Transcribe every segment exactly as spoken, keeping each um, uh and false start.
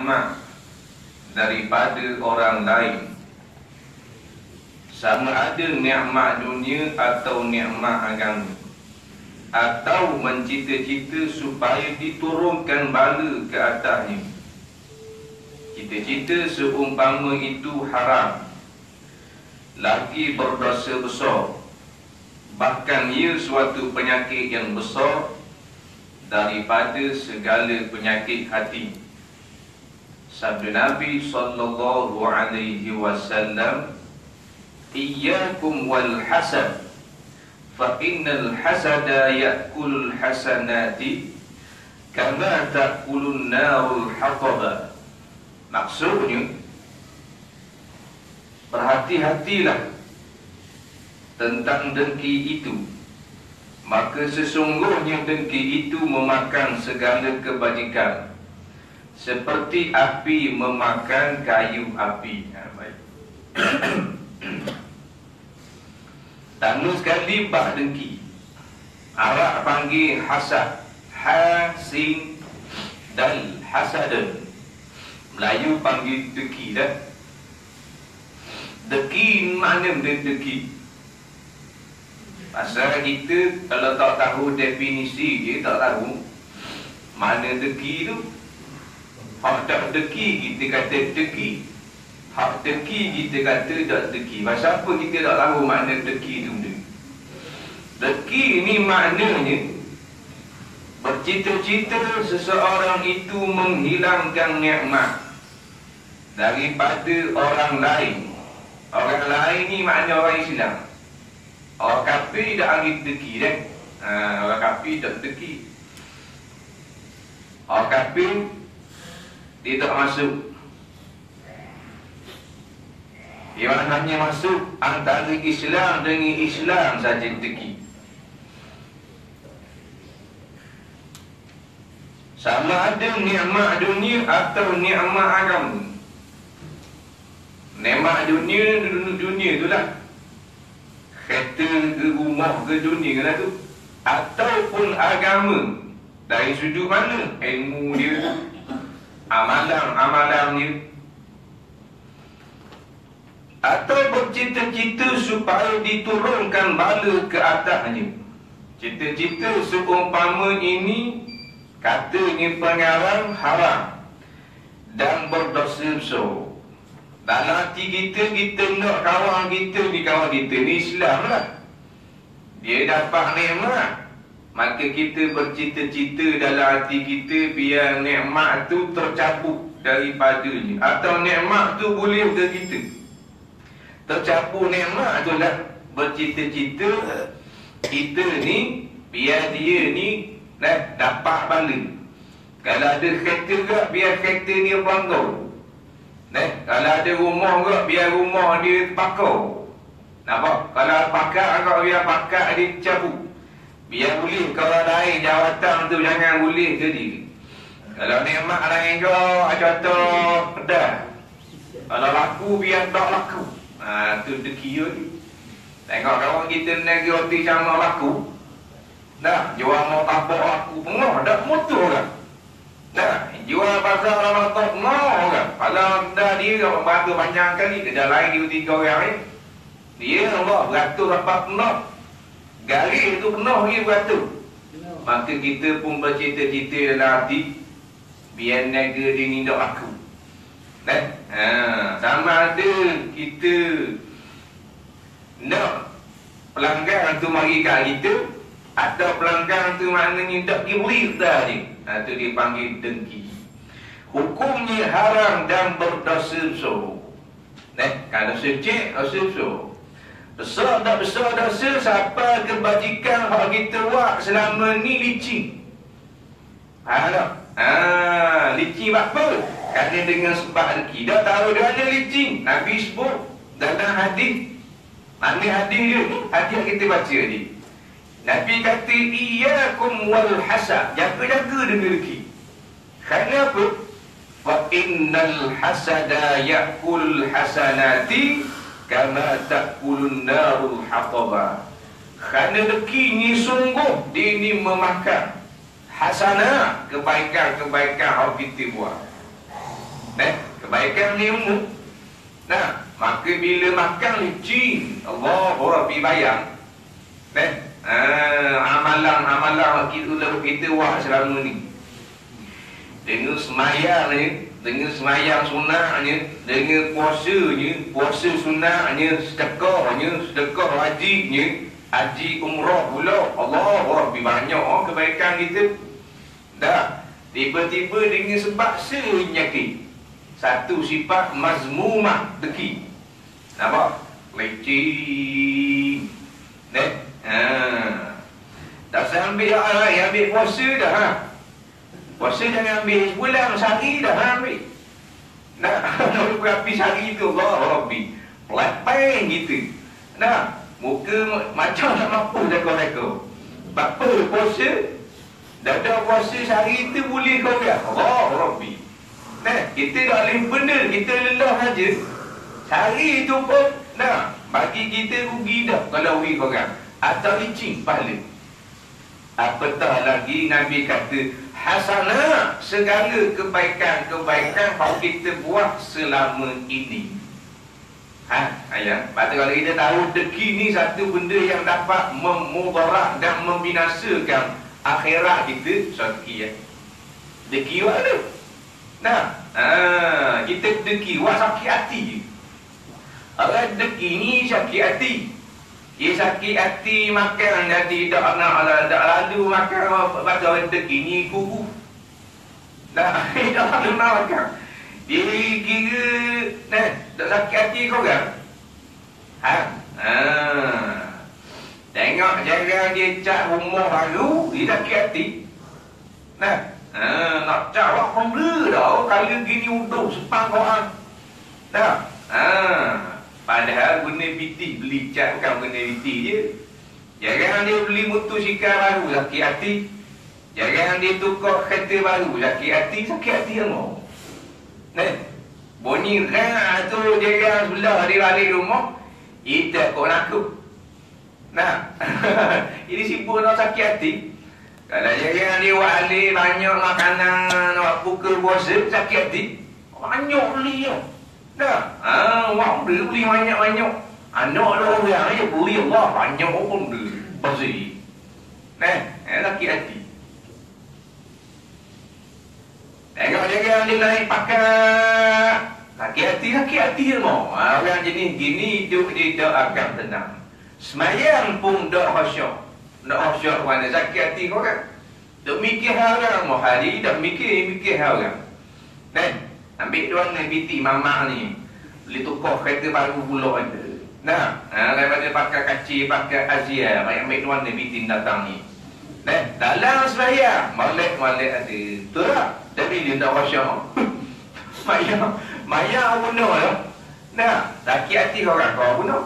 nikmat daripada orang lain, sama ada nikmat dunia atau nikmat agama, atau mencita-cita supaya diturunkan bala ke atasnya. Cita-cita seumpama itu haram, lagi berdosa besar, bahkan ia suatu penyakit yang besar daripada segala penyakit hati. Sabda Nabi sallallahu alaihi wasallam, "Iyyakum wal hasad, fa innal hasada ya'kulul hasanati kama ta'kulun narul hataba." Maksudnya, berhati-hatilah tentang dengki itu, maka sesungguhnya dengki itu memakan segala kebajikan, seperti api memakan kayu api. Ha, baik. Tanu sekali bak dengki, Arab panggil hasad, hasin dan hasadan. Melayu panggil deki dah. Deki mana benda deki? Pasal kita kalau tak tahu definisi dia, tak tahu mana deki tu. Hak tak deki kita kata deki, hak deki kita kata tak deki. Pasal apa kita tak tahu makna deki tu? Deki ni maknanya bercita-cita seseorang itu menghilangkan nikmat daripada orang lain. Orang lain ni makna orang Islam. Orang kafir tak ambil deki dah. Ha, orang kafir tak deki. Orang kafir dia tak masuk. Dia hanya masuk antara Islam dengan Islam saja deki. Sama ada nikmat dunia atau nikmat agama. Nikmat dunia, dunia itulah kereta ke rumah ke dunia ke tu, ataupun agama. Dari sudut mana? Ilmu dia, amalan-amalan dia, atau bercita-cita supaya diturunkan bala ke atasnya. Cita-cita seumpama ini katanya pengarang haram dan berdosa besar. Dalam hati kita, kita nak kawan kita ni, kawan kita ni Islam lah. Dia dapat nikmat, maka kita bercita-cita dalam hati kita biar nikmat tu tercabut daripadanya, atau nikmat tu boleh ke kita. Tercabut nikmat tu lah, bercita-cita kita ni biar dia ni dah dapat bala. Kalau ada kereta ke, biar kereta dia bangau. Eh, kalau ada rumah ke, biar rumah dia pakau. Nampak? Kalau pakar ke, biar pakar dia cabut. Biar boleh. Kalau lain jawatan tu jangan boleh jadi. Kalau nikmat lain ke, contoh pedas. Kalau laku, biar tak laku. Ha, tu deki ni. Tengok kawan kita negeri roti sama laku. Dah, jual mau tapak laku pengah, dah motor kan. Dah, jual pasar lama tak mau kan. Kalau dah dia kalau batu panjang kali, kedai lain dia tiga orang ni, dia Allah beratur dapat penuh. Garis tu penuh dia beratur. Maka kita pun bercita-cita dalam hati biar negara dia ni tak laku. Dah, ha, sama ada kita nak pelanggan tu mari kat kita, atau pelanggan tu maknanya tak diberi dah ni. Ha, tu dipanggil dengki. Hukumnya haram dan berdosa besar. Eh, kalau secek, dosa besar. Besar tak besar dosa, siapa kebajikan hak kita buat selama ni licin. Ha, tak? Ha, licin apa? Kerana dengan sebab dengki. Dah tahu dia ada licin. Nabi sebut dalam hadis. Mana hadis dia? Hadis yang kita baca ni. Nabi kata, "Iyyakum wal hasad." Jaga-jaga dengan dengki. Kerana apa? Fa innal hasada ya'kul hasanati kama ta'kulun narul hataba. Kerana dengki ni sungguh dia ni memakan hasanah, kebaikan-kebaikan yang kita buat. kebaikan ni umum. Nah, maka bila makan licin, Allah Rabbi bayang. Nah, ah, amalan-amalan kita kita wah selama ni. Dengan semayangnya, dengan semayang sunnahnya, dengan puasanya, puasa sunnahnya, sedekahnya, sedekah hajinya, haji umrah pula. Allah Rabbi banyak oh, kebaikan kita. Dah, tiba-tiba dengan sebab senyakit. Satu sifat mazmumah deki. Nampak? Lecin. Dah. Ha. Tak sambil dah, ambil puasa dah. Ha. Puasa jangan ambil sebulan, sehari dah ambil. Nak nak berapi sehari tu Allah Rabbi. Pelan gitu. Nah, muka macam tak mampu jaga-jaga. Sebab apa puasa? Dah ada puasa sehari tu boleh kau ya. Allah Rabbi. Nah, kita dah boleh benda, kita lelah saja. Sehari tu pun nah, bagi kita rugi dah kalau rugi korang. Atau licin pahala. Apatah lagi Nabi kata hasanah, segala kebaikan-kebaikan yang kita buat selama ini. Ha, ayah. Sebab kalau kita tahu deki ni satu benda yang dapat memudarat dan membinasakan akhirat kita, so deki ya. Deki buat tu. Nah, ha, kita deki buat sakit hati je. Orang deki ni sakit hati. Dia sakit hati makan jadi tak nak tak lalu makan pada deki ni kubu. Dah tak lalu nak makan. Dia kira nah, tak sakit hati kau kan? Ha? Ha. Tengok jangan dia cat rumah baru, dia sakit hati. Nah, ha, nak cat awak pembela dah kalau gini uduk sepang kau hang. Dah. Ha. Padahal guna B T, beli cat bukan guna B T je. Jangan dia beli motosikal baru, sakit hati. Jangan dia tukar kereta baru, sakit hati, sakit hati semua. Nah, bunyi rah tu jangan sebelah dia balik rumah, kita kau nakut. Nah, ini sibuk nak sakit hati. Kalau jangan dia balik banyak makanan, nak pukul puasa, sakit hati. Banyak beli ya. Dah, ah, wang dia beli banyak-banyak. Anak dia orang aja beli Allah banyak pun dia pasti. Nah, eh sakit hati. Tengok jangan dia naik pakai sakit hati, sakit hati semua. Ah, orang jenis gini hidup dia tak akan tenang. Semayang pun tak khusyuk. Tak khusyuk mana sakit hati kau kan. Tak mikir hal orang mau hari, tak mikir mikir hal orang. Nah, ambil tuan ni B T mamak ni. Beli tukar kereta baru pula ada. Nah, ha, daripada pakai kacil, pakai Azia, baik ambil tuan ni B T datang ni. Nah, dalam sembahyang, molek-molek ada. Tu lah. Tapi dia tak wasyam. Mayang, mayang bunuh lah. Nah, sakit hati orang kau bunuh.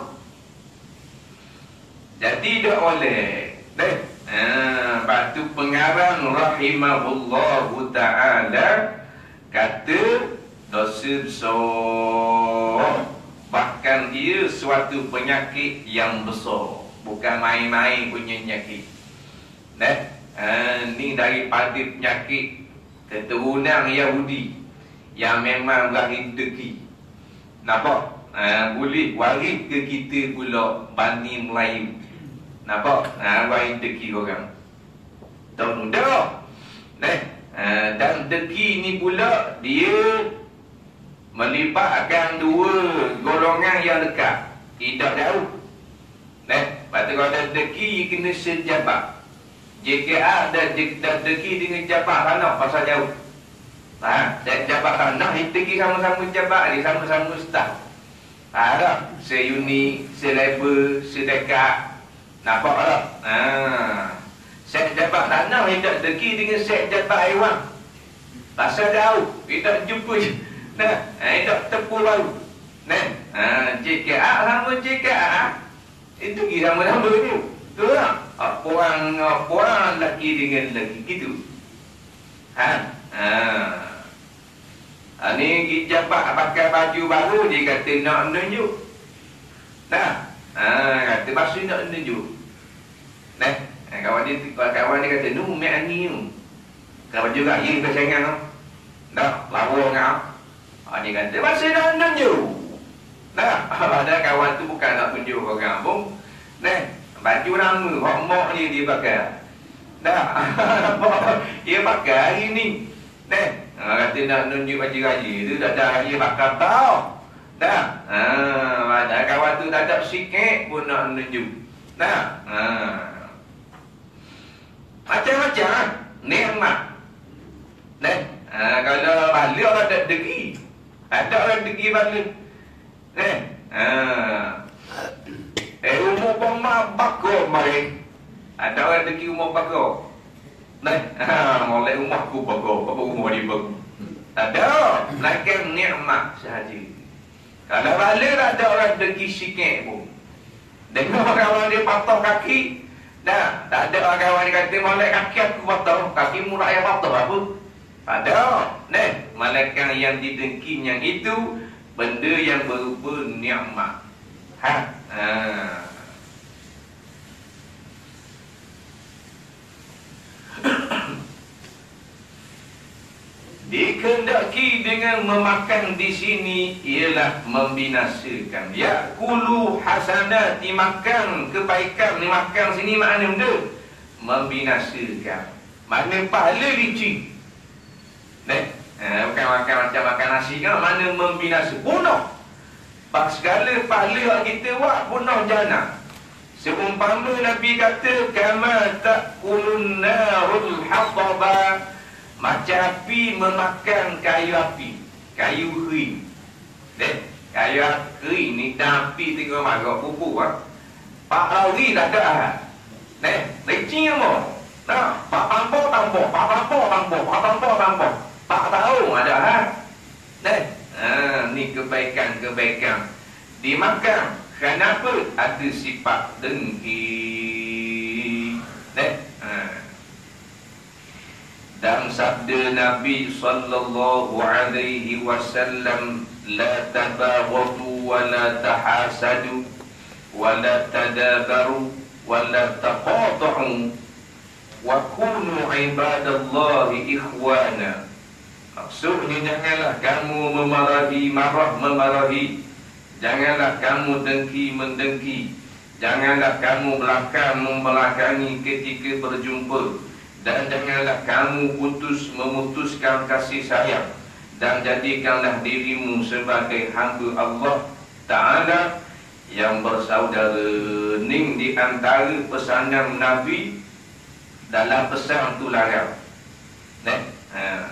Jadi tak boleh. Nah, ha, batu pengarang rahimahullahu ta'ala kata dosa besar, bahkan dia suatu penyakit yang besar, bukan main-main punya penyakit. Nah, ha, ni daripada penyakit keturunan Yahudi yang memang waris deki. Nampak? Ha, boleh waris ke kita pula Bani Melayu. Nampak? Ha, waris deki orang. Tak mudah. Nah, ha, dan deki ni pula dia melibatkan dua golongan yang dekat, tidak jauh. Nah, pada kalau deki kena sejabat. J K A dan deki dengan jabat tanah pasal jauh. Ha, jabat tanah deki sama-sama jabat, dia sama-sama staf. Ha dah, seunit, selevel, sedekat. Nampak tak? Ha. Set jabat tanah tidak deki dengan set jabat haiwan. Pasal jauh, kita jumpa je. Nah, tidak tepuk baru. Nah, ha, J K A sama J K A. Itu kita sama-sama tu. Tu lah. Puan, puan lelaki dengan lelaki gitu. Ha? Ha. Ha, ni jabat pakai baju baru, dia kata nak menunjuk. Nah, ha, kata basuh nak menunjuk. Nah, kawan dia, kawan dia kata, nu, mek ni tu. Kawan juga, ye, kesengan tu. Dah, lawa ngau. Ha, dia kata masih nak tunjuk. Nah, ada kawan tu bukan nak tunjuk orang pun. Nah, baju nama hok mok dia dia pakai. Dah. Dia pakai hari ni. Nah, ha, kata nak tunjuk baju raya tu dah dah dia pakai tau. Dah. Ha, ada kawan tu dah ada sikit pun nak tunjuk. Nah. Ha. Macam-macam nikmat. Nah, ha, kalau balik orang ada degi. Ada orang degi balik. Eh, ha. Eh, umur pemah bakor mari. Ada orang degi umur bakor. Nah, ha, mulai umur aku bakor, apa umur dia bakor. Ada, lakin nikmat sahaja. Kalau balik ada orang degi sikit pun. Dengar kawan dia patah kaki. Dah, tak ada orang kawan dia kata molek kaki aku patah, kaki murah yang patah apa? Ada. Nah, malaikat yang didengki yang itu benda yang berupa nikmat. Ha. Ha. Dikehendaki dengan memakan di sini ialah membinasakan. Ya kulu hasanat, dimakan kebaikan, dimakan sini makna benda membinasakan. Makna pahala licin. Nek, ha, bukan makan macam makan nasi kan, mana membinasa, bunuh. Pak segala pahala kita buat bunuh jana. Seumpama Nabi kata kama ta'kulun narul hataba, macam api memakan kayu api, kayu kering. Dek, kayu kering ni dah api tengok marah pupuk ah. Pak hari dah ada. Dek, lecing mo. Nah, pak pampo tampo, pak pampo tampo, pak pampo tampo. Pak tahu ada ha. Dek, ha, ni kebaikan-kebaikan. Dimakan. Kenapa? Ada sifat dengki. Dek, ha. Dan sabda Nabi sallallahu alaihi wasallam, la tabaghadu wa la tahasadu wa la tadabaru wa la taqata'u wa kunu ibadallahi ikhwana. Maksudnya janganlah kamu memarahi, marah memarahi. Janganlah kamu dengki mendengki. Janganlah kamu belakang membelakangi ketika berjumpa. Dan janganlah kamu putus memutuskan kasih sayang. Dan jadikanlah dirimu sebagai hamba Allah Ta'ala yang bersaudara. Ning di antara pesanan Nabi dalam pesan tu larang. Ha.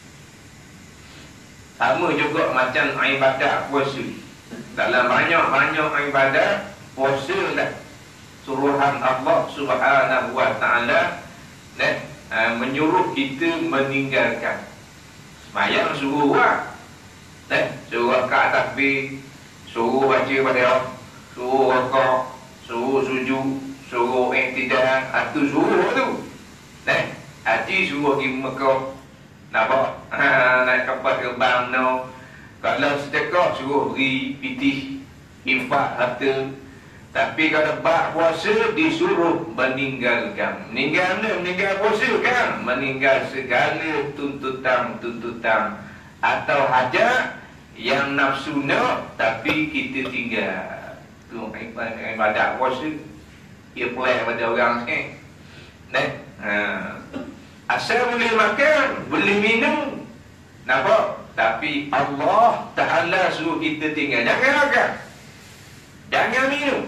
Sama juga macam ibadat puasa. Dalam banyak-banyak ibadat, puasa lah suruhan Allah Subhanahu wa Ta'ala. Nah, uh, menyuruh kita meninggalkan. Semayang suruh buat. Nah, suruh kat takbir, suruh baca Fatihah, suruh rakaat, suruh sujud, suruh iktidal, itu suruh tu. Nah, haji suruh pergi Mekah. Nampak? Ha, naik kapal terbang no. Kalau sedekah suruh beri pitih, infak harta. Tapi kalau bak puasa disuruh meninggalkan. Meninggal mana? Meninggal puasa kan? Meninggal segala tuntutan-tuntutan atau hajat yang nafsu nak tapi kita tinggal. Tu ibadat puasa. Ia pelik pada orang sikit. Nah, ha. Asal boleh makan, boleh minum. Nampak? Tapi Allah Ta'ala suruh kita tinggal. Jangan makan, jangan minum.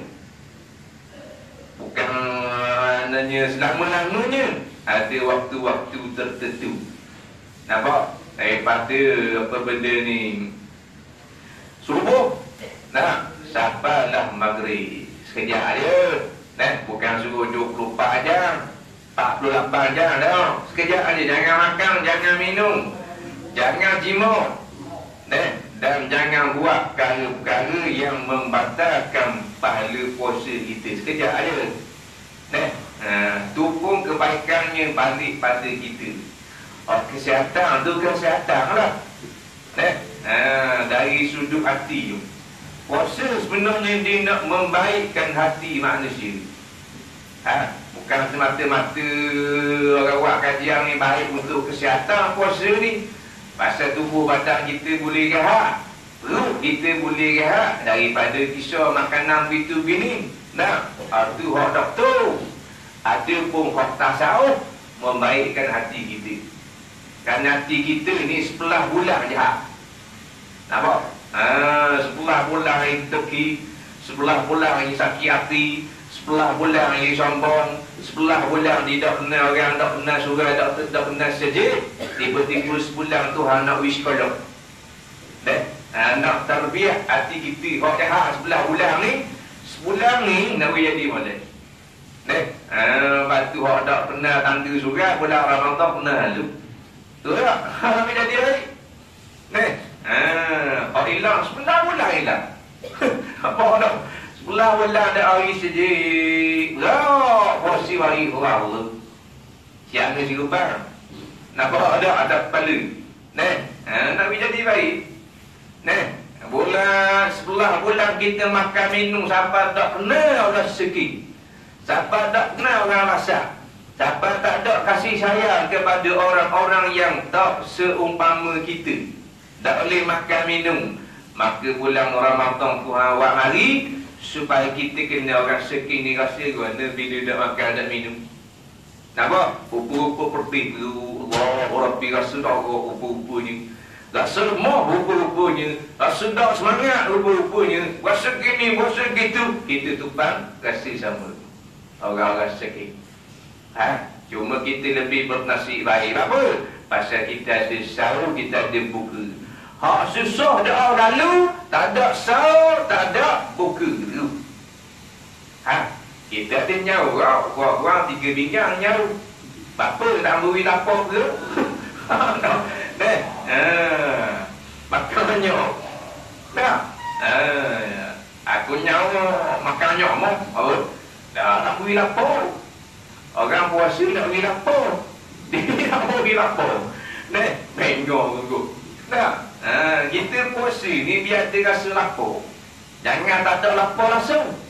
Bukan maknanya selama-lamanya. Ada waktu-waktu tertentu. Nampak? Daripada apa benda ni, subuh, nah, sampailah maghrib. Sekejap je. Nah, bukan suruh dua puluh empat jam, empat puluh lapan jam dah. Sekejap aja. Jangan makan, jangan minum, jangan jima. Nah, dan jangan buat perkara-perkara yang membatalkan pahala puasa kita. Sekejap aja. Nah, ha, tu pun kebaikannya balik pada kita. Oh, kesihatan tu kesihatan lah. Nah, ha, dari sudut hati tu. Puasa sebenarnya dia nak membaikkan hati manusia. Ha, bukan semata-mata orang buat kajian ni baik untuk kesihatan puasa ni. Pasal tubuh badan kita boleh rehat, perut kita boleh rehat daripada kisah makanan begitu bini. Nah, itu hak doktor. Ada pun hak tasawuf membaikkan hati kita. Kerana hati kita ni sebelah bulan jahat. Nampak? Ah, sebelah bulan yang teki, sebelah bulan yang sakit hati, sebelah bulan yang sombong, sebelah bulan tidak kenal orang, tak kenal surah, tak, tak kenal sejid. Tiba-tiba sebulan Tuhan nak wish kolok. Deh, ah, nak terbiak hati kita hak jahat sebelah bulan ni. Sebulan ni nak jadi boleh. Deh, ah, batu hak tak kenal tanda surah, bulan Ramadan kenal lu. Tu tak? Habis jadi baik. Deh, ah, hak hilang sebelah bulan hilang. Apa dah? Sebelah bulan dah hari sejik. Lah, posisi hari orang tu. Siapa si rupang? Nampak ada ada kepala. Neh, ha, nak jadi baik. Neh, bulan sebelah bulan kita makan minum sampai tak kenal orang segi. Sampai tak kenal orang rasa. Sampai tak ada kasih sayang kepada orang-orang yang tak seumpama kita. Tak boleh makan minum. Maka bulan Ramadan Tuhan awak mari supaya kita kena orang segi ni rasa guna bila tak makan tak minum. Nampak? Rupa-rupa pergi tu Allah Rabbi rasa tak rupa-rupanya. Rasa lemah rupa-rupanya. Rasa tak semangat rupa-rupanya. Rasa gini, rasa gitu. Kita tumpang rasa sama. Orang rasa gini. Ha? Cuma kita lebih bernasib baik. Apa? Pasal kita ada sahur, kita ada buka. Hak susah dah lalu, tak ada sahur, tak ada buka dulu. Ha? Kita ada nyawa, orang-orang tiga binggang nyawa. Bapa tak beri lapor ke? Dah. Ah. Makannya. Dah. Ah. Aku nyawa makan nyawa. Oh. Dah tak beri lapor. Orang puasa tak beri lapor. Dia tak beri lapor. Dah. Menggong tunggu. Dah. Ah, kita puasa ni biar dia rasa lapor. Jangan tak ada lapor langsung.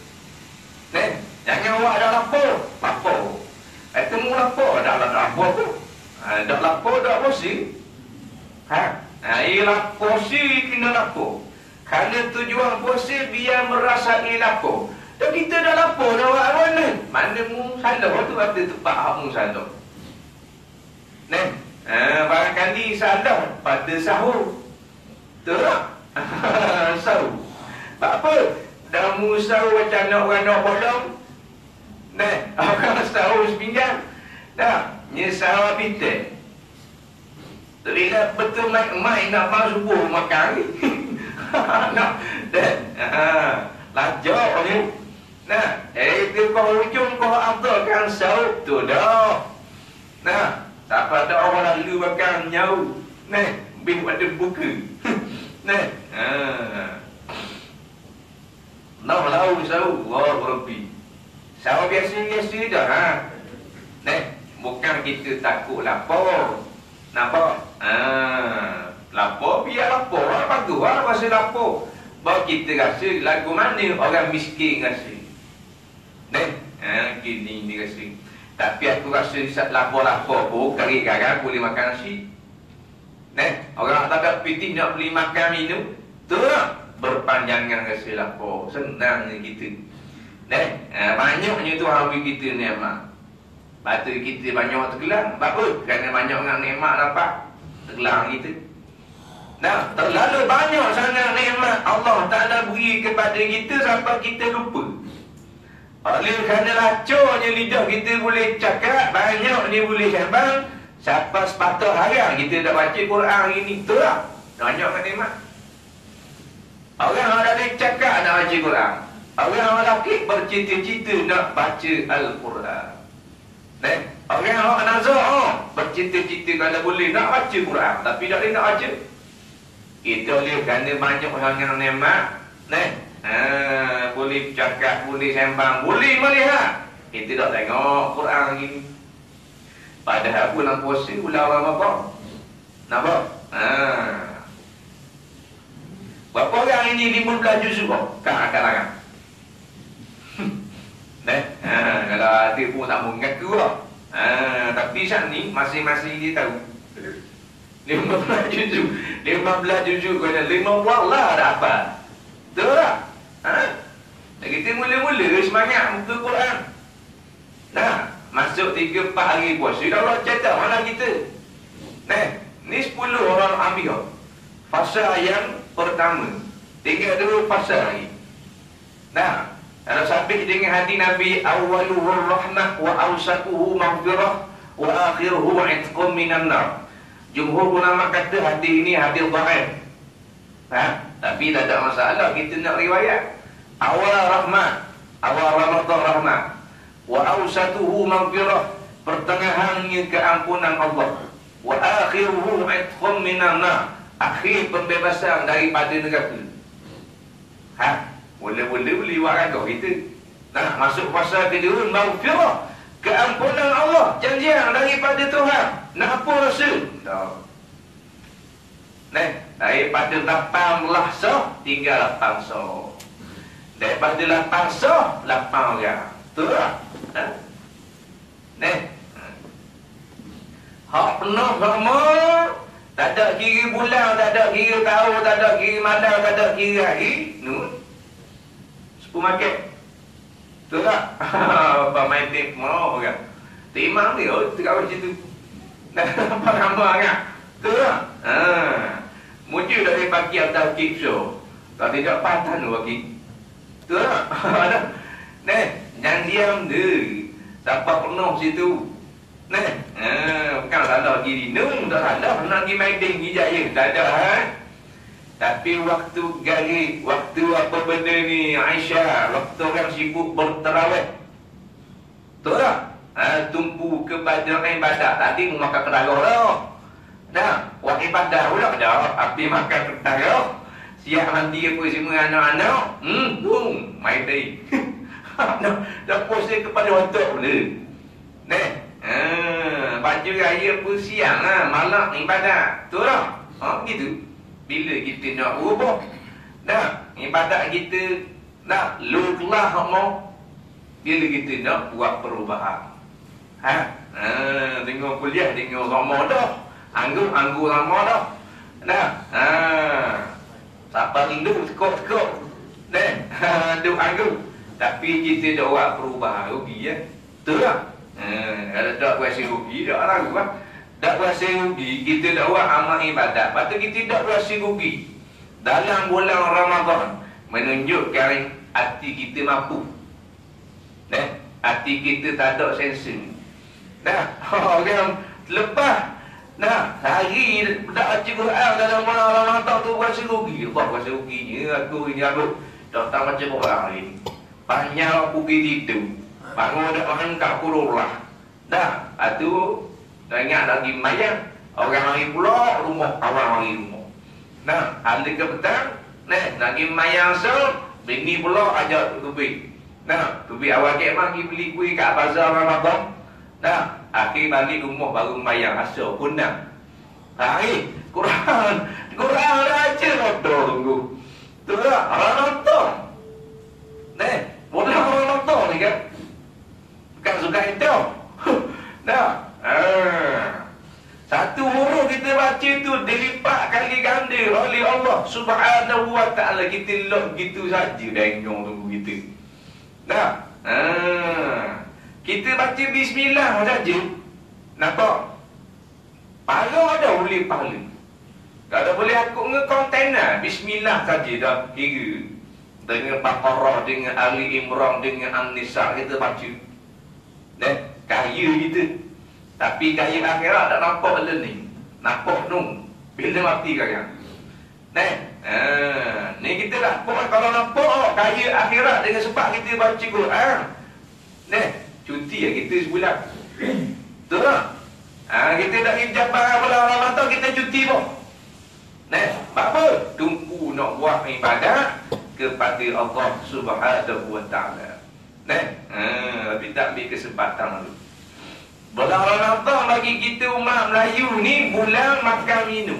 Eh, jangan awak ada lapor. Lapor. Eh, temu lapor. Tak ada lapor tu. Ha, tak lapor, tak posi. Ha? Ha, ialah posi kena lapor. Kerana tujuan posi biar merasai lapor. Dan kita dah lapor dah awak mana? Mana mu salah tu ada tempat hak mu salah. Nah, ha, barangkali salah pada sahur. Betul tak? Sahur. Apa? Dah musau macam nak orang nak bolong. Nah, orang sahur sepinggan. Dah, nyesal pintar. Terlihat betul main-main nak masuk subuh makan. Nak, dah, haa, lajak ni. Nah, eh, itu kau ujung kau abdulkan sahur tu dah. Nah, tak ada orang lalu makan nyau. Nah, lebih pada buka. Nah, haa. Nak lau sahur, Allah Rabbi. Sahur biasa-biasa dah, ha? Nah, bukan kita takut lapor. Nampak? Ha, lapor, biar lapor. Bagus lah rasa lapor. Bahawa kita rasa lagu mana orang miskin rasa. Nah, ha, gini ni rasa. Tapi aku rasa lapor-lapor pun, kari-kari boleh makan nasi. Nah, orang tak ada piti nak beli makan minum. Tu lah. Berpanjangan rasa lapor. Senangnya kita. Nah, ha, banyaknya tu hawi kita ni amat. Batu kita banyak tergelang. Apa? Kerana banyak orang nikmat dapat tergelang kita. Nah, terlalu banyak sangat nikmat Allah Ta'ala beri kepada kita sampai kita lupa. Oleh kerana lacornya lidah kita boleh cakap, banyaknya boleh sembang, sampai sepatah haram kita tak baca Quran hari ni. Betul tak? Banyak kan nikmat. Orang yang ada cakap nak baca Quran. Orang yang lelaki bercita-cita nak baca Al-Quran. Nah, orang yang nazar oh, bercita-cita kalau boleh nak baca Quran, tapi tak boleh nak baca. Kita boleh kerana banyak orang yang nikmat. Nah, ha, boleh cakap, boleh sembang, boleh melihat. Kita tak tengok Quran ini. Padahal bulan puasa, bulan Ramadan. Nampak? Ha. Berapa orang ini lima belas juz kok? Kan akan larang. Nah, ha, kalau ada pun tak mengaku lah. Ha, tapi saat ni masing-masing dia tahu. lima belas juzuk. lima belas juzuk kena lima belas lah dah apa. Betul tak? Ha? Dan kita mula-mula semangat muka Quran. Nah, masuk tiga empat hari puasa. Dah Allah catat mana kita. Nah, ni sepuluh orang ambil. Fasa yang pertama. Tinggal dulu fasa lagi. Nah, kalau sabit dengan hadis Nabi, awwaluhu rahmah wa awsatuhu maghfirah wa akhiruhu itqum minan nar. Jumhur ulama kata hadis ini hadis dhaif. Ha? Tapi tak ada masalah kita nak riwayat. Awal rahmat, awal Ramadan rahmat, wa awsatuhu maghfirah, pertengahannya keampunan Allah, wa akhiruhu itqum minan nar, akhir pembebasan daripada neraka. Ha? Boleh-boleh boleh buat kau kita. Nah, masuk fasa kedua, maghfirah, keampunan Allah, janjian daripada Tuhan. Nak apa rasa? Tak. Nah, daripada lapan belas sah, tinggal lapan sah. Daripada lapan sah, lapan orang. Betul tak? Ha? Nah. Hak penuh sama, tak ada kira bulan, tak ada kira tahun, tak ada kira malam, tak ada kira hari. Nun. Supermarket. Betul tak? Apa main tip mau kan? Timang dia, oh, terkawal macam tu. Apa nama kan? Betul tak? Ha. Muncul dari pagi atau kip show. Kalau tidak patah tu pagi. Betul tak? Nah, jangan diam dia. Sampai penuh situ. Nah, ha. Bukan salah diri. Nun, tak salah. Nak pergi main ding, hijaya. Tak ada, ha? Tapi waktu garik, waktu apa benda ni Aisyah, waktu orang sibuk berterawih. Betul tak? Ha, tumpu kepada ibadat. Tadi mau makan kedarah dah. Dah, buat ibadat pula dah. Api makan kedarah. Siap mandi apa semua anak-anak. Hmm, boom, main day. Dah puasa kepada otak pula. Nah, ha, baju raya pun siang lah, malam ibadat. Betul tak? Ha, gitu. Bila kita nak ubah, dah ibadat kita nak luklah mau. Bila kita nak buat perubahan, ha, ha tengok kuliah, tengok ramah dah, anggur anggur ramah dah, dah, ha, siapa rindu sekok-sekok, dah, ha, duk anggur. Tapi kita dah buat perubahan, rugi ya, betul tak? Ha, kalau tak rasa rugi, tak ragu lah. Tak rasa rugi, kita dah buat amal ibadat. Patut kita tak rasa rugi. Dalam bulan Ramadan menunjukkan hati kita mampu. Nah, hati kita tak ada sensor. Nah, orang lepas nah, hari tak baca Quran dalam bulan Ramadan tu rasa rugi. Allah rasa ruginya aku ini aku tak tahu macam orang hari ni. Banyak aku pergi tidur. Bangun dah angkat kurulah. Dah, itu dah ingat lagi mayang. Orang hari pula rumah, awal hari rumah. Nah, hari ke petang, nah, lagi mayang sel, bini pula ajak tubi. Nah, tubi awal ke pergi beli kuih kat bazar Ramadan. Nah, akhir balik rumah baru mayang asal kunang. Hai, Quran, Quran dah aja motor tunggu. Tu dah Ramadan. Nah, bulan Ramadan ni kan. Bukan suka itu. Nah, ah. Satu huruf kita baca tu dilipat kali ganda oleh Allah Subhanahu wa taala. Kita log gitu saja dengong tunggu kita. Dah. Ah. Kita baca bismillah saja. Nampak? Pahala ada boleh pahala. Kalau boleh aku nge kontainer bismillah saja dah kira. Dengan Baqarah, dengan Ali Imran, dengan An-Nisa kita baca. Dah, kaya kita. Tapi kaya akhirat tak nampak benda ni. Nampak nung. Bila mati kaya. Nah, ah, ni kita nampak kalau nampak oh, kaya akhirat dengan sebab kita baca Quran. Nah, cuti ya kita sebulan. Betul tak? Ah, kita dah hijab bulan Ramadan kita cuti pun. Nah, apa? Tumpu nak buat ibadat kepada Allah Subhanahu wa taala. Nah, ah, tapi tak ambil kesempatan dulu. Bulan Ramadan bagi kita umat Melayu ni bulan makan minum.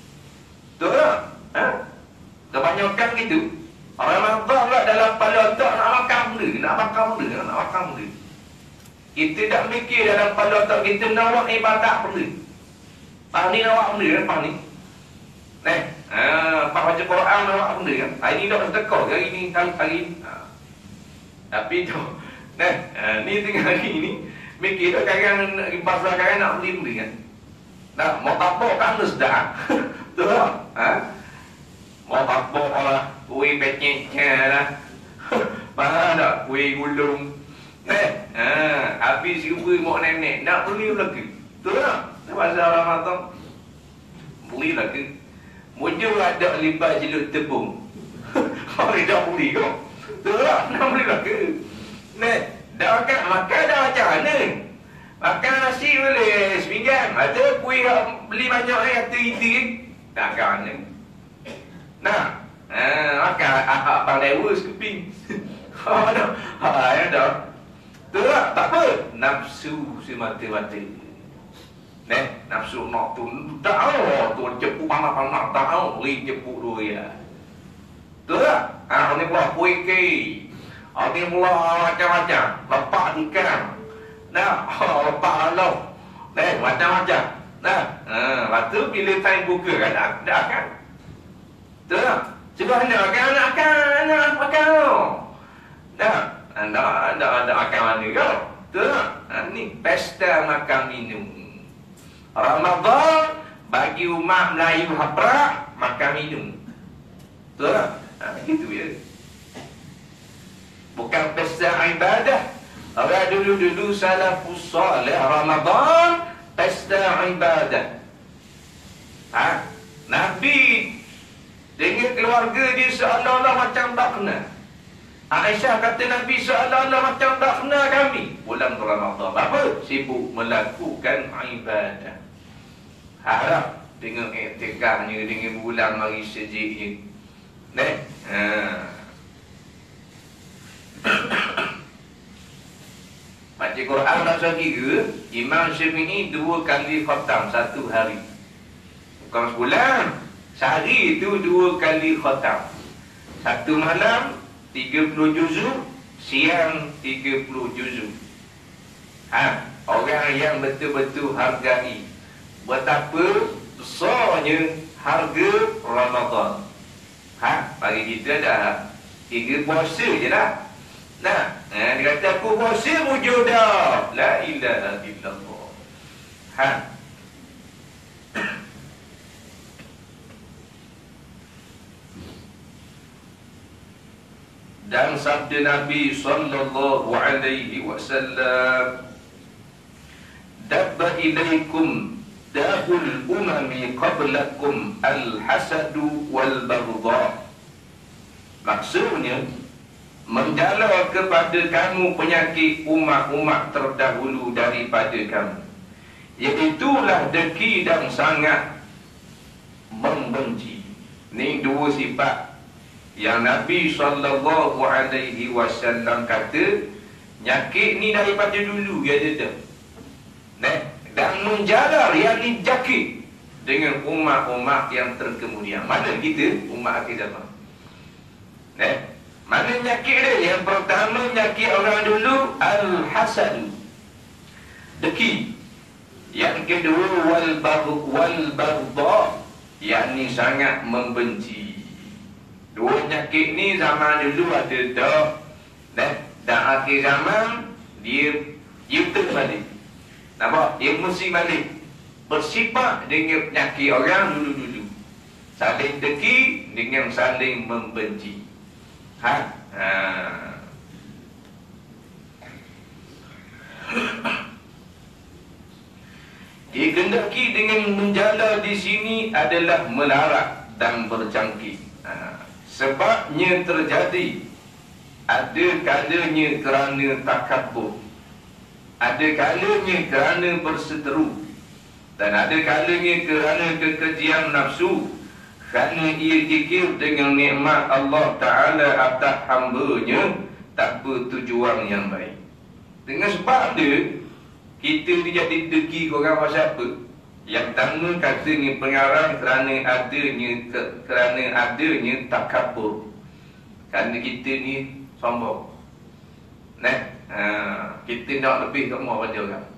Betul tak? Ha? Kebanyakan gitu. Ramadan pula dalam kepala otak nak makan benda, nak makan benda, nak makan benda. Kita tak mikir dalam kepala otak kita nak buat ibadat benda. Pak ni awak benda kan, Pak ni? Eh, ah, Pak baca Quran awak benda kan? Hari ni tak sedekah ke hari ni, hari, hari ni? Ha. Tapi tu, nah, ah, ni tengah hari ni, mikir dah kadang nak pergi pasar kadang nak beli benda kan? Nah, mau tapok kan dah sedar. Betul tak? Ha? Mau tapok lah, kuih peceknya lah. Faham tak? Kuih gulung. Eh, ha, habis rupa mak nenek, nak beli lagi. Betul tak? Dah pasal Ramadan. Beli lagi. Mujur ada lipat jeluk tepung. Orang dah beli kok. Betul tak? Nak beli lagi. Nek, dah makan, makan dah macam mana? Makan nasi boleh sepinggan. Ada kuih beli banyak ni, kata iti. Tak kan ni. Nah, ha, makan ahak bang dewa sekeping. Ha, dah. Ha, ya dah. Betul tak? Tak apa. Nafsu semata-mata. Neh, nafsu nak tu tahu tu cepuk panas-panas tahu li cepuk tu ya. Betul tak? Ah, ni pula kuih ke. Ah, ni pula macam-macam. Lepak ikan. Nah, lepak lalau. Neh, macam-macam. Nah, ah, lepas tu bila time buka kan dah, dah kan. Betul tak? Cuba anda makan, nak makan, nak makan. Dah, anda anda ada makan mana kau? Betul tak? Ah, ni pesta makan minum. Ramadan bagi umat Melayu haprak makan minum. Betul tak? Ha, begitu ya. Bukan pesta ibadah. Orang dulu-dulu salafus salih Ramadan pesta ibadah. Ha? Nabi dengan keluarga dia seolah-olah macam tak kenal. Aisyah kata Nabi seolah-olah macam tak kenal kami. Bulan Ramadan apa? Sibuk melakukan ibadah. Harap dengan iktikafnya, dengan bulan mari sejiknya. Nek, ha. Baca Quran rasa kira, Imam Syafi'i dua kali khatam satu hari. Bukan sebulan, sehari itu dua kali khatam. Satu malam, tiga puluh juzuk, siang tiga puluh juzuk. Ha, orang yang betul-betul hargai betapa besarnya harga Ramadan. Ha, bagi kita dah tiga puasa je lah. Nah, eh, dia kata aku puasa wujud dah. La ilaha illallah. Ha. Dan sabda Nabi sallallahu alaihi wasallam, dabba ilaikum dahul umami qablakum al-hasadu wal-baghdha. Maksudnya menjala kepada kamu penyakit umat-umat terdahulu daripada kamu, iaitulah deki dan sangat membenci. Ni dua sifat yang Nabi sallallahu alaihi wasallam kata nyakit ni daripada dulu dia ada. Nah, dan menjalar yang dijakit dengan umat-umat yang terkemudian. Mana kita? Umat akhir zaman. Eh? Mana nyakit dia? Yang pertama nyakit orang dulu al-hasad, deki. Yang kedua wal-baghdha, yakni sangat membenci. Dua nyakit ni zaman dulu ada dah. Eh? Dan akhir zaman dia yutur balik. Nampak? Dia mesti balik bersifat dengan penyakit orang dulu-dulu. Saling deki dengan saling membenci. Ha? Ha. Dikehendaki dengan menjala di sini adalah melarat dan berjangkit. Ha. Sebabnya terjadi ada kalanya kerana takabur, ada kalanya kerana berseteru, dan ada kalanya kerana kekejian nafsu, kerana ia zikir dengan nikmat Allah Ta'ala atas hamba-Nya tanpa tujuan yang baik. Dengan sebab dia, kita jadi deki korang pasal apa? Yang pertama katanya pengarang kerana adanya ke, kerana adanya takabur, kerana kita ni sombong. Nah, ha, kita nak lebih kat semua pada orang.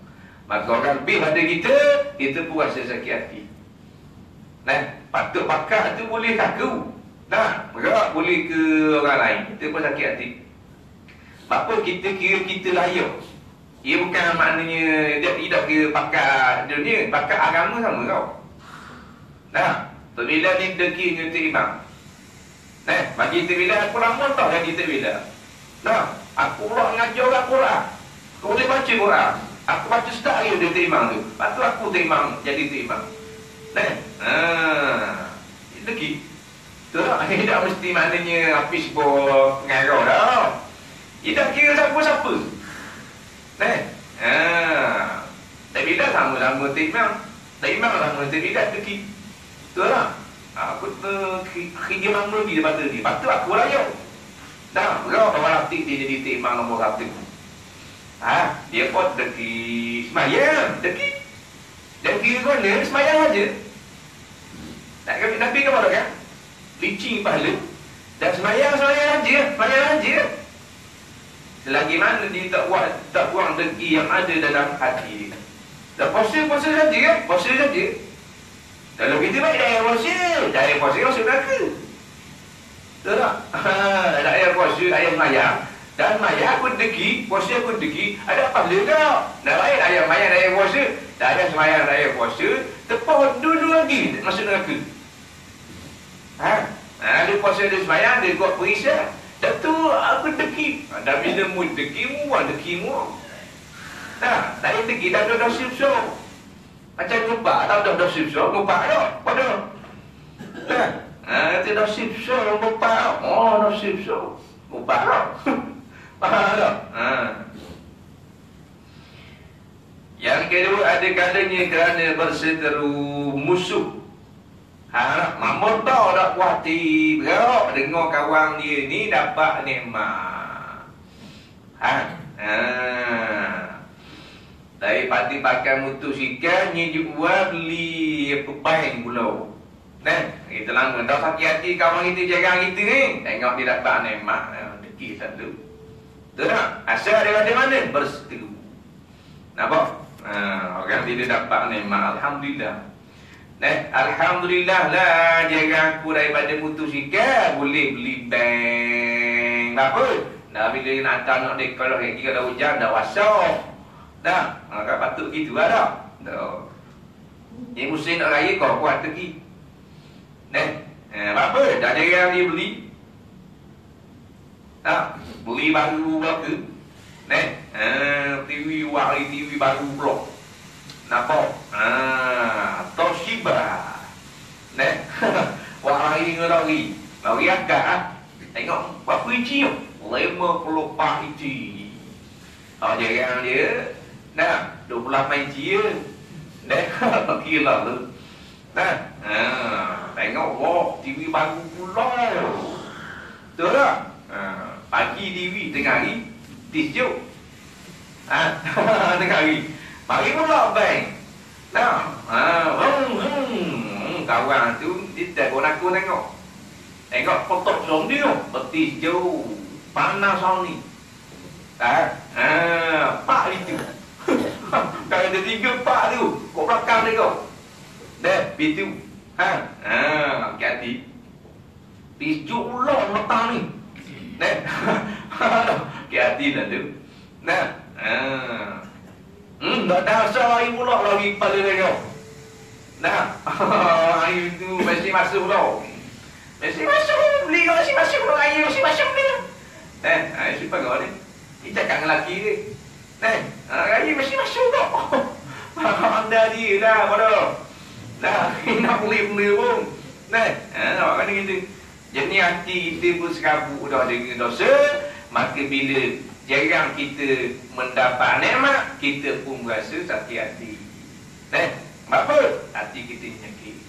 Maka orang lebih pada kita, kita pun rasa sakit hati. Nah, patut pakar tu boleh kaku. Nah, bergerak boleh ke orang lain, kita pun sakit hati. Apa kita kira kita layak. Ia bukan maknanya dia tidak kira pakar dunia, pakar agama sama kau. Nah, bila ni deki dengan imam. Nah, bagi kita bila aku lama tak dah kita bila. Nah, aku pula ngajar orang Quran. Kau boleh baca Quran. Aku baca start dia dia imam tu. Lepas tu aku imam jadi imam. Nah, ah, deki. Tu lah, tidak mesti maknanya Hafiz pun pengarah dah. Tidak kira siapa-siapa. Nah, ah, tapi dah sama-sama imam. Tak imam sama tidak deki. Betul tak? Aku tu kerja mana lagi daripada ni. Patut aku layak. Dah, berapa orang latih dia jadi imam nombor satu. Ha, dia pun deki semayang, deki. Deki ke mana? Semayang aja. Tak kami Nabi ke mana kan? Licin pahala. Dan semayang, semayang aja, semayang aja. Selagi mana dia tak buat, tak buang deki yang ada dalam hati dia. Dan puasa, puasa saja kan? Puasa saja. Kalau kita baik, dah payah puasa. Dah payah puasa, masuk neraka. Betul tak? Dah payah puasa, dah payah semayang. Dan semayang aku deki, puasa aku deki. Ada pahala tak? Dah baik, dah payah semayang, dah payah puasa. Dah payah semayang, dah payah puasa. Tepat dulu lagi, masuk neraka. Ha? Ada puasa, ada semayang, dia buat perisai. Dan tu aku deki. Dan bila mu deki, mu buat deki mu. Nah, tak ada deki, dah ada dosa-dosa. Macam ngubah, tak ada dosa-dosa, ngubah tak? Pada. Nah, ha, kata dosa-dosa, ngubah. Oh, dosa-dosa, ngubah tak? Faham tak? Ha. Yang kedua, ada kalanya kerana berseteru musuh. Ha, mampu tahu tak puas hati bergerak dengar kawan dia ni dapat nikmat. Ha, ha. Daripada pakai motosikal ni jual beli apa bank pula. Nah, kita lama dah sakit hati kawan kita jaga kita ni. Tengok dia dapat nikmat, deki satu. Betul tak? Asal daripada mana? Berseteru. Nampak? Ha, orang dia dapat nikmat, alhamdulillah. Nah, alhamdulillah lah jaga aku daripada motosikal boleh beli bank. Apa? Nah, bila nak hantar nak dek kalau lagi kalau hujan dah wasap. Dah, maka patut gitu lah dah. Dah. Ni musim nak raya kau kuat lagi. Nah, eh, apa? Dah ada yang dia beli. Tak, beli baru pula ke? Nah, eh, T V wari T V baru pula. Nampak? Ah, Toshiba. Nah, wari ngelari. Lari agak ah. Tengok berapa inci tu? lima puluh empat inci. Oh, jangan dia. Nah, dua puluh lapan inci je. Nah, kira tu. Nah, ah, tengok wah, T V baru pula. Betul tak? Ah, pagi T V, tengah hari disjuk. Ah, tengah hari. Mari pula bank. Nah, ah, hmm, hmm, kawan tu dia tak pun aku tengok. Tengok potok som dia tu, betis jauh, panas som ni. Tak, ah, pak itu. Kalau ada tiga pak tu, kau belakang dia kau. Dah, itu. Ha, ah, hati. Pisjuk pula matang ni. Dah, hati dah tu. Nah, ah. Hmm, dah dasar lagi pula lagi kepala dia kau. Nah, hari tu mesti masuk tau. Mesti masuk, beli kau mesti masuk pula air, mesti masuk dia. Eh, air siapa kau ni? Dia cakap dengan lelaki dia. Eh, air mesti masuk tau. Anda dia dah, bodoh. Dah, nak beli-beli pun. Nah, nampak kan kita. Jadi hati kita pun sekabut dah dengan dosa. Maka bila jarang kita mendapat nikmat, kita pun berasa sakit hati. Eh, apa? Hati kita nyakit.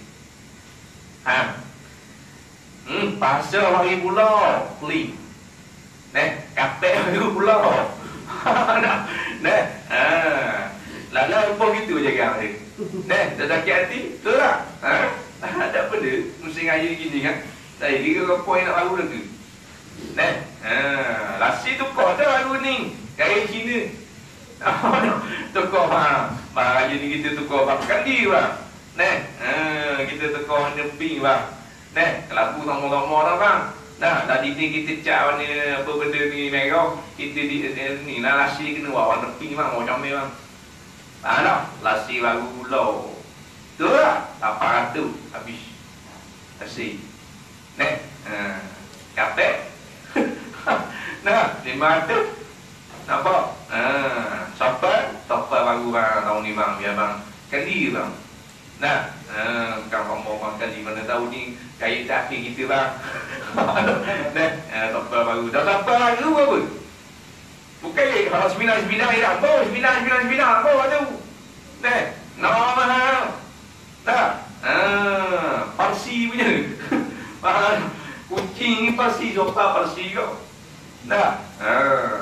Ha. Hmm, pasal hari pula, beli. Eh, kapek hari pula. Nah, nah, ha. Lala apa gitu jarang dia. Eh, dah sakit hati, betul tak? Ha? Tak apa dia, musim raya gini kan. Saya kira poin nak baru lagi. Nah, ha, lasi tukar dah lagu ni. Gaya Cina. Tukar ha. Bahaya ni kita tukar bakal dia bang. Neh, ha, kita tukar nepi bang. Neh, kelabu sama-sama dah bang. Nah, tadi ni kita cak mana apa benda ni merah, kita di ni lah lasi kena bawa nepi bang, macam ni bang. Ah dah, lasi baru pulau. Tu lah, lapan ratus habis. Lasi. Neh, ha, kapek. Nah, lima ratus. Nampak? Ha, sopan, sopan baru bang tahun ni bang, biar bang. Kali bang. Nah, ha, bukan kompor bang kali, mana tahu ni gaya tak kita bang. Nah, ha, sopan baru. Dah sopan baru apa? Bukan kalau sembilan-sembilan dah. Apa? sembilan-sembilan-sembilan apa tu? Nah, normal. Nah, ha, Parsi punya. Faham? Kucing ni Parsi, sopan Parsi kau. Nah, ha.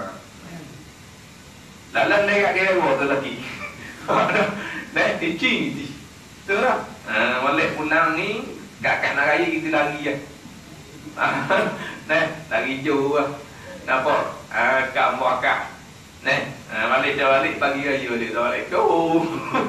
Lalan naik kat dia tu lagi. Naik teaching ni. Betul lah. Ha, Walek punang ni kat-kat nak raya kita lari lah. Nah, lari jauh lah. Nampak? Ha, kat buat akak. Nah, ha, balik dah balik pagi raya balik dah balik. Go.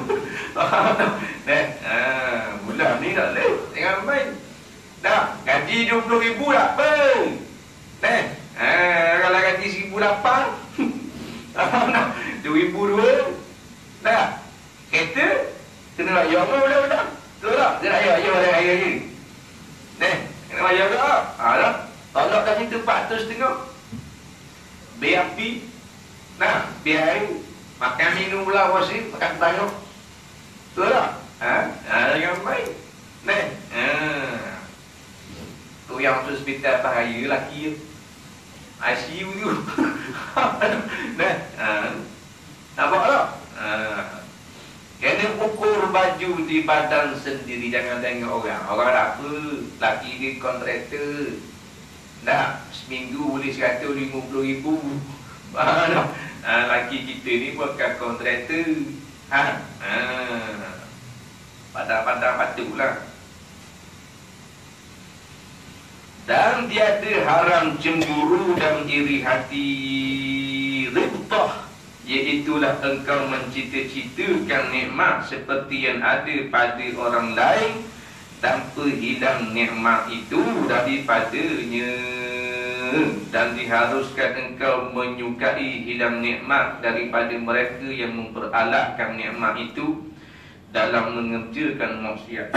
Nah, ha, bulan ni tak boleh. Jangan main. Dah, gaji dua puluh ribu tak apa. Nah, ha, kalau gaji seribu lapan. Dua ribu dua. Dah. Kereta kena bayar ke budak-budak? Betul tak? Kena bayar bayar balik raya ni. Nih, kena bayar ke? Haa dah. Tolak kat situ empat ratus setengah. Biar api. Nah, biar air. Makan minum pula wasi, makan tayuk. Betul tak? Ha? Ha, jangan main. Nih. Ha. Tu yang masuk hospital apa raya lelaki tu. I C U tu. Nah, ha. Nampak tak? Ha. Kena ukur baju di badan sendiri. Jangan tengok orang. Orang tak apa. Laki dia kontraktor. Dah, seminggu boleh seratus lima puluh ribu. Faham tak? Ha, laki kita ni bukan kontraktor. Ha? Ha. Padang-padang patutlah. Dan tiada haram cemburu dan iri hati ribtah, iaitulah engkau mencita-citakan nikmat seperti yang ada pada orang lain tanpa hilang nikmat itu daripadanya, dan diharuskan engkau menyukai hilang nikmat daripada mereka yang memperalatkan nikmat itu dalam mengerjakan maksiat.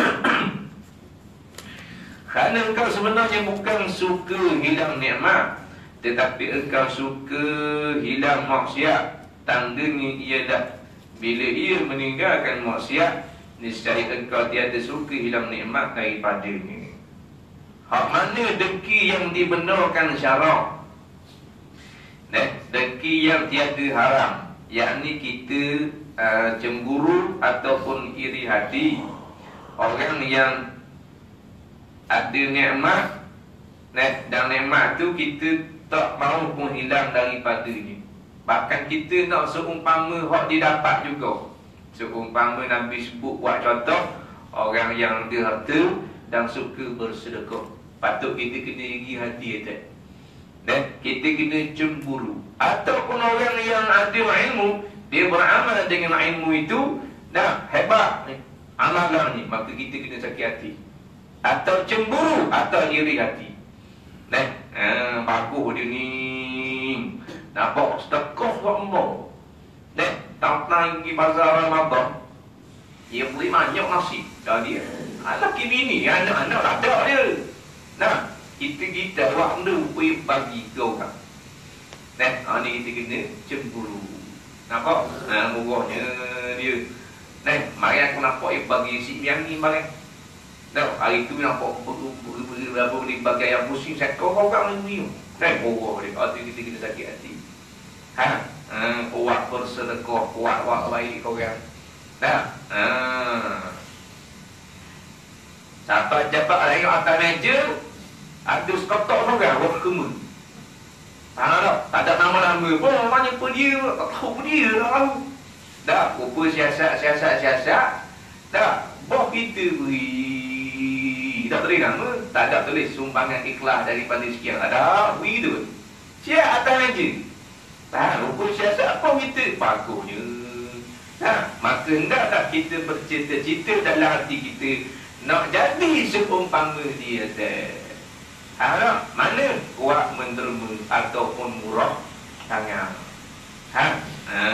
Kerana engkau sebenarnya bukan suka hilang nikmat, tetapi engkau suka hilang maksiat. Tandanya ialah bila ia meninggalkan maksiat, niscaya engkau tiada suka hilang nikmat daripadanya. Hak mana dengki yang dibenarkan syarak? Nah, dengki yang tiada haram, yakni kita uh, cemburu ataupun iri hati orang yang ada nikmat, nah, dan nikmat tu kita tak mahu pun hilang daripadanya. Bahkan kita nak seumpama hak didapat juga. Seumpama Nabi sebut buat contoh orang yang ada harta dan suka bersedekah, patut kita kena iri hati tak? Dan kita kena cemburu. Ataupun orang yang ada ilmu, dia beramal dengan ilmu itu, dah hebat ni amalan ni, maka kita kena sakit hati. Atau cemburu atau iri hati. Nah, eh, bagus dia ni. Nampak sedekah buat embok. Nah, tak naik pergi bazar Ramadan, dia beli banyak nasi dah dia. Anak bini, anak-anak tak ada dia. Nah, kita-kita waktu pergi bagi ke orang. Nah, ni kita kena cemburu. Nampak? Nah, murahnya dia. Nah, mari aku nampak dia bagi si yang ni mari. Nah, hari tu nampak berapa beli bagi yang pusing, saya kau orang ni. Nah, murah dia. Hati kita kena sakit hati. Ha? Ha, kuat bersedekah, kuat buat baik orang. Nah, ha. Sampai cepat tengok atas meja, ada sekotak orang, orang kema. Faham tak? Tak ada nama-nama pun, mana pun dia, tak tahu pun dia, tak tahu. Dah, rupa siasat-siasat-siasat. Dah, bos kita beri, tak tulis nama, tak ada tulis sumbangan ikhlas daripada sekian. Ada, beri tu. Siap atas meja. Nah, rupa siasat apa kita? Bagusnya. Ha, maka hendaklah kita bercita-cita dalam hati kita nak jadi seumpama dia teh. Ha, mana kuat menderma ataupun murah tangan. Ha, ha.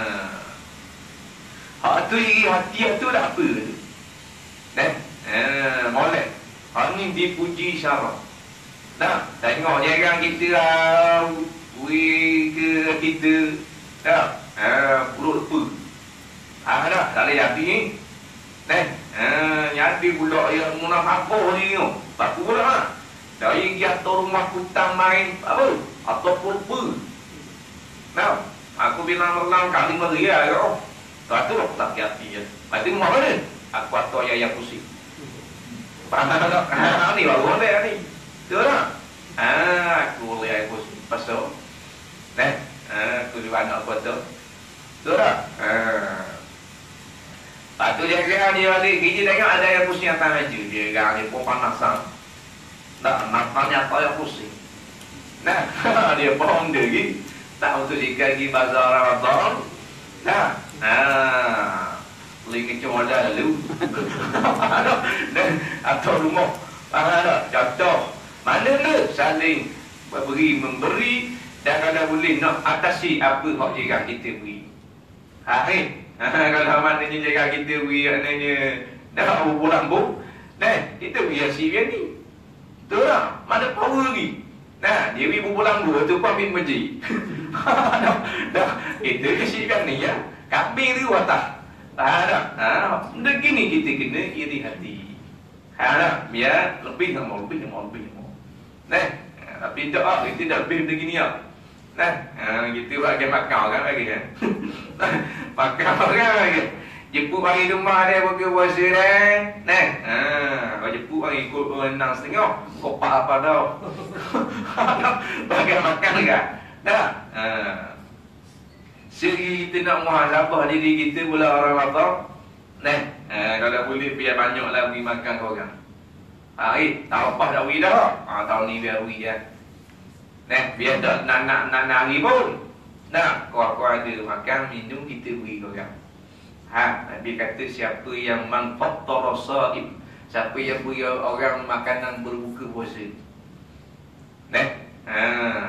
Hak tu iri hati tu dah apa? Nah, ha, molek. Hak ni dipuji syarat. Nah, tengok jangan kita ah, wui ke kita dah, ah, perut lupa. Ah dah, tak boleh hati ni. Nah, ah, nyadi pula yang munafaqah ni tu. Baku pula ah. Dari pergi atau rumah hutang main apa? Ataupun lupa. Nah, aku bilang malam kali meriah ke. Tak tu aku tak hati je. Pasti rumah mana? Aku atau ayah pusing. Faham tak? Ha ni baru boleh ni. Betul tak? Ah, aku boleh aku pasal. Nah, ah, aku juga nak buat tu. Betul tak? Ah. Lepas tu dia kira dia balik, kita tengok ada yang pusing atas meja. Dia kira dia pun panasan. Tak, matanya tak yang pusing. Nah, dia pun dia lagi. Tak untuk jika pergi bazar Ramadan. Nah, ah, beli kecil modal dulu. Atau rumah. Ah, contoh. Mana le saling beri memberi dan kalau boleh nak atasi apa hak jiran kita beri. Ha eh. Ha, kalau maknanya jaga kita beri maknanya dah pulang bu. Nah, kita beri hasil dia ni. Betul tak? Mana power lagi. Nah, dia beri pulang bu tu pun ambil masjid. dah, dah. Kita hasil ni ya. Kambing tu atas. Ha dah. Ha, benda gini kita kena iri hati. Ha dah. Biar lebih tak mau lebih tak mau lebih tak mau. Nah, tapi tak ah, kita dah lebih begini ah. Nah, ha, kita bagi makan kan lagi kan. Makan orang lagi. Jemput bagi rumah dia bagi puasa dah. Nah, ha, kalau jemput bagi ikut enam setengah, kopak apa dah. Bagi makan kan. Dah. Ha. Segi kita nak muhasabah diri kita bulan Ramadan. Nah, ha, kalau boleh biar banyaklah bagi makan kau orang. Ha, eh, tahu apa dah beri dah. Ha, tahun ni biar beri je. Nah, biar tak nak-nak hari pun. Nah, kau ada makan, minum, kita beri kau orang. Ha, Nabi kata siapa yang man fattara sha'im, siapa yang beri orang makanan berbuka puasa. Nah, ha.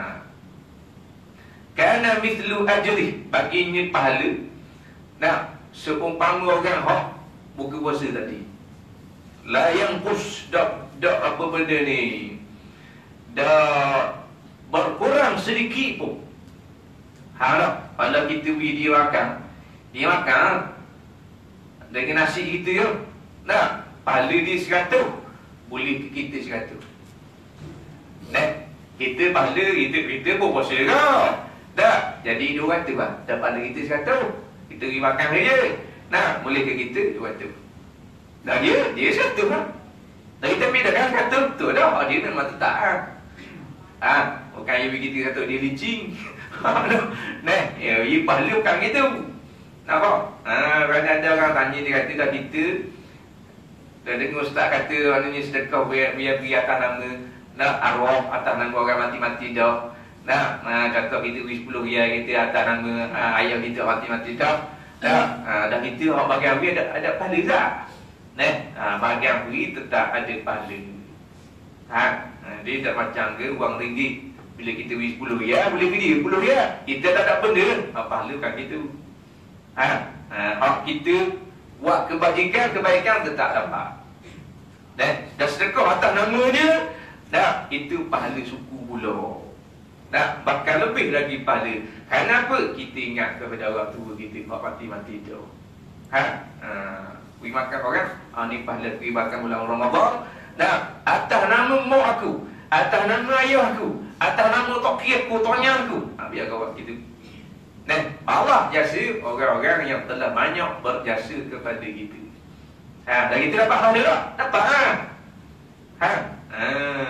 Kana mithlu ajri, baginya pahala. Nah, seumpama orang hak buka puasa tadi. La yang kus dak dak apa benda ni dak berkurang sedikit pun. Harap pada kita beri dia makan, dia makan dengan nasi kita ya. Nah, pahala dia seratus, boleh ke kita seratus. Nah, kita pahala kita kita pun puasa dah. Dah, jadi dua ratus bah. Dah pahala kita seratus, kita beri makan dia. Nah, boleh ke kita dua ratus. Dah dia, dia satu lah. Dan kita bedakan kata betul dah. Dia memang tetap lah. Ha, bukan yang begitu kata dia licin. Nah, ya, ia pahala bukan gitu. Nampak? Ha, kalau ada orang tanya dia kata dah kita dah dengar ustaz kata maknanya sedekah biar biar beri atas nama nak arwah atas nama orang mati-mati dah. Nah, ha, kata kita beri sepuluh riyal kita atas nama ha, ayah kita mati-mati dah. Dah, ha, dah kita orang bagi ambil ada ada pahala tak? Nah, ha, bahagian beri tetap ada pahala. Ha, dia tak macam ke wang ringgit. Bila kita beri sepuluh riyal, boleh ke dia sepuluh riyal. Kita tak ada benda, ha, pahala kan kita. Ha, ha, hak kita buat kebajikan, kebaikan tetap dapat. Nah, dah sedekah atas nama dia, dah itu pahala suku pula. Nah, bahkan lebih lagi pahala. Kenapa? Kita ingat kepada orang tua kita hak mati-mati tu. Ha, ha. Beri makan orang, ha, ni pahala beri makan bulan Ramadan. Nah, atas nama mak aku, atas nama ayah aku, atas nama tok kira aku, toknya aku. Ha, biar kau buat gitu. Nah, Allah jasa orang-orang yang telah banyak berjasa kepada kita. Ha, dah kita dapat pahala tak? Dapat ha. Ha. Ha.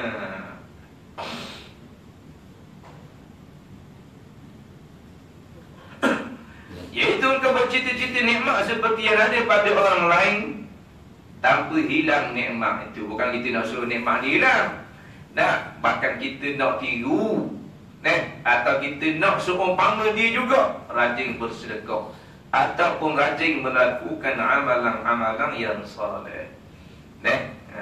Iaitu kau bercita-cita nikmat seperti yang ada pada orang lain tanpa hilang nikmat itu. Bukan kita nak suruh nikmat ni hilang. Nah, bahkan kita nak tiru, nah, atau kita nak seumpama dia juga rajin bersedekah. ataupun rajin melakukan amalan-amalan yang soleh. Nah, ha.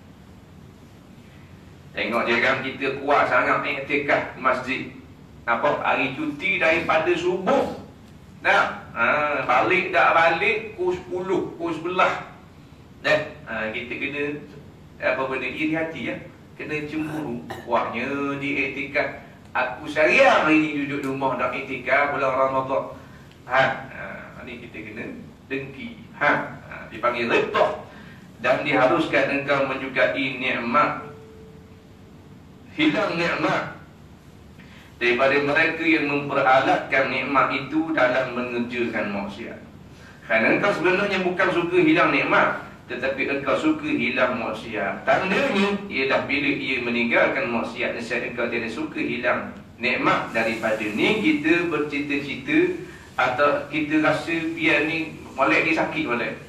Tengok je kan kita kuat sangat iktikaf di masjid. Apa? Hari cuti daripada subuh. Nah, ha, balik tak balik pukul sepuluh, pukul sebelas. Nah, ha, kita kena apa benda iri hati ya. Kena cemburu. Kuatnya di iktikaf. Aku seharian hari ni duduk di rumah nak iktikaf bulan Ramadan. Ha, ha, ni kita kena dengki. Ha, ha dipanggil ridha. Dan diharuskan engkau menyukai nikmat. Hilang nikmat daripada mereka yang memperalatkan nikmat itu dalam mengerjakan maksiat. Kerana engkau sebenarnya bukan suka hilang nikmat, tetapi engkau suka hilang maksiat. Tandanya ialah bila ia meninggalkan maksiat, nescaya engkau tidak suka hilang nikmat. Daripada ni kita bercita-cita atau kita rasa biar ni molek dia sakit molek.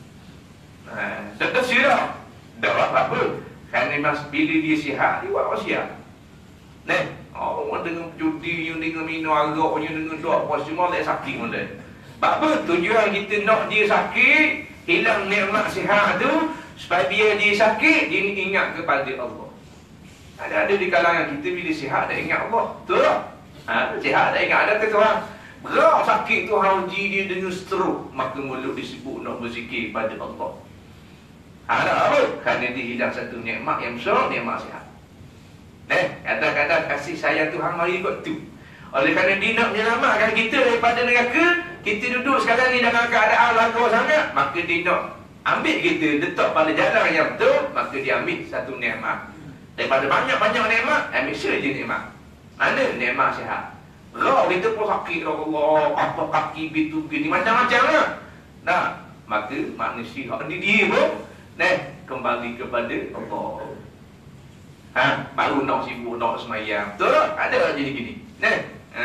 Ha, tak tersiap. Tak apa-apa. Kerana mas bila dia sihat, dia buat maksiat. Nah, orang dengan judi, dengan minum arak, dengan doa puasa semua tak sakit molek. Apa tujuan kita nak dia sakit, hilang nikmat sihat tu, supaya biar dia sakit, dia ingat kepada Allah. Ada-ada di kalangan kita bila sihat tak ingat Allah. Betul tak? Ha, sihat tak ingat ada kata orang. Berat sakit tu hauji dia dengan stroke, maka mulut disebut nak berzikir pada Allah. Ada apa? Kerana dia hilang satu nikmat yang besar, nikmat sihat. Eh, kadang-kadang kasih sayang Tuhan mari ikut tu. Oleh kerana dia nak menyelamatkan kita daripada neraka, kita duduk sekarang ni dalam keadaan lagu sangat, maka dia nak ambil kita letak pada jalan yang betul, maka dia ambil satu nikmat. Daripada banyak-banyak nikmat, ambil saja nikmat. Mana nikmat sihat? Rau kita pun sakit Allah, apa kaki bitu gini macam-macam lah. Nah, maka manusia ni dia pun nah, kembali kepada Allah. Ha, baru nak sibuk nak semayang. Betul tak? Ada jadi gini. Nah, ha.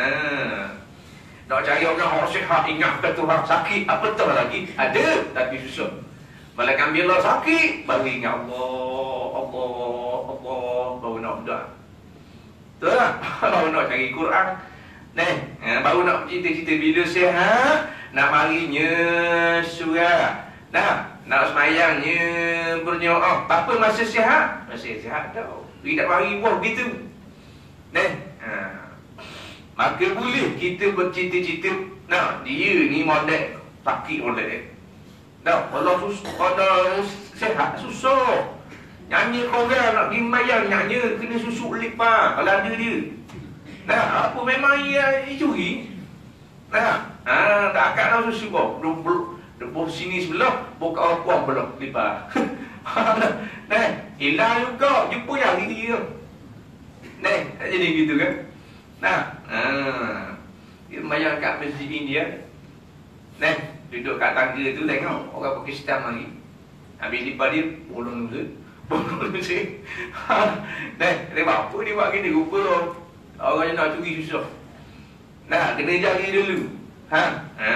Nak cari orang yang sihat, ingat ke Tuhan sakit, apa tahu lagi? Ada, tapi susah. Malaikat bila sakit, baru ingat Allah, Allah, Allah, baru nak berdoa. Betul tak? Baru nak cari Quran. Nah, ha, baru nak cerita-cerita bila sihat, nak marinya surah. Nah, nak semayangnya berdoa. Apa masa sihat? Masa sihat tau. Tidak mari buah gitu. Nah, ha. Maka boleh kita bercita-cita. Nah, dia ni model sakit model. Dah, kalau susah, kalau sihat susah. Nyanyi korang nak pergi mayang nyanyi kena susuk lipat kalau ada dia. Nah, apa memang ia curi. Nah, ha, tak akan nak susu kau. Depan sini sebelah, buka apa belah lipat. Nah, hilang juga jumpa yang dia. Nah, tak jadi gitu kan? Nah, ha, dia mayang kat masjid India. Nah, duduk kat tangga tu tengok orang Pakistan mari. Habis lipat dia bolong dulu. Bolong dulu. Nah, dia buat apa dia buat gini rupa orang yang nak curi susah. Nah, kena jari dulu. Ha? Ha.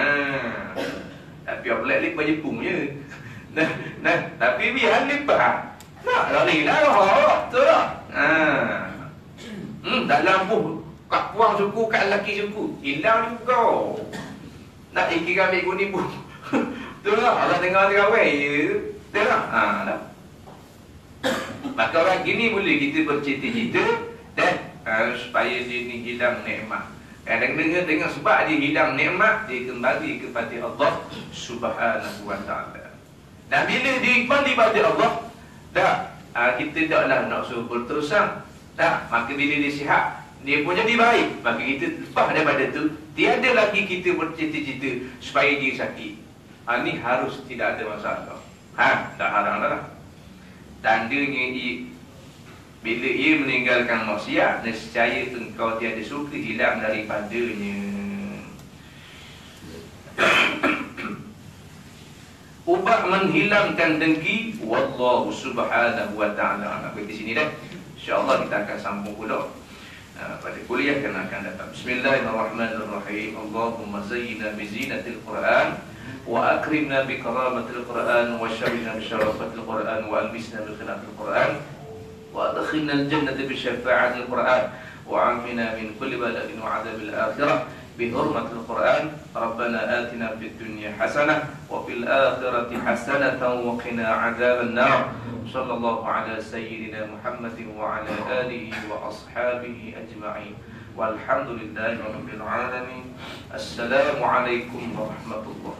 Tapi apa boleh lipat Jepun je. Nah, nah, tapi biar lipat. Nak lari lah. Betul tak? Ha. Hmm, dalam pun kat puang suku, kat lelaki suku. Hilang juga. Nak ikan ambil kuning pun. Betul tak? Orang tengah terawai je. Betul tak? Ha, tak? Maka orang gini boleh kita bercita-cita dan uh, supaya dia ni hilang nikmat. Kadang-kadang dengan sebab dia hilang nikmat, dia kembali kepada Allah Subhanahu wa ta'ala. Dan bila dia kembali kepada Allah, dah uh, kita taklah nak suruh berterusan. Dah, maka bila dia sihat, dia pun jadi baik. Maka kita lepas daripada tu, tiada lagi kita bercita-cita supaya dia sakit. Ha, ni harus tidak ada masalah. Ha, tak haram lah. Tandanya bila ia meninggalkan maksiat, nescaya engkau tiada suka hilang daripadanya. Ubat menghilangkan dengki, wallahu subhanahu wa ta'ala. Nak berhenti sini dah. InsyaAllah kita akan sambung pula uh, pada kuliah yang akan datang. Bismillahirrahmanirrahim. Allahumma zayyina bizinatil Quran wa akrimna bi karamatil Quran wa syarina bi syarafatil Quran wa albisna bi khilafil Quran wa adkhilna al-jannata bi syafa'atil Quran wa afina min kulli bala'in wa 'adzabil akhirah بحرمة القرآن ربنا آتنا في الدنيا حسنة وفي الآخرة حسنة وقنا عذاب النار صلى الله على سيدنا محمد وعلى آله وأصحابه أجمعين والحمد لله رب العالمين. السلام عليكم ورحمة الله.